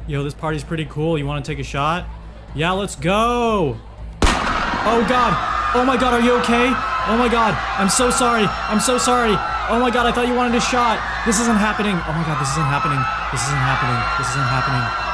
Yo, this party's pretty cool. You want to take a shot? Yeah, let's go. Oh, God. Oh, my God. Are you okay? Oh, my God. I'm so sorry. I'm so sorry. Oh, my God. I thought you wanted a shot. This isn't happening. Oh, my God. This isn't happening. This isn't happening. This isn't happening.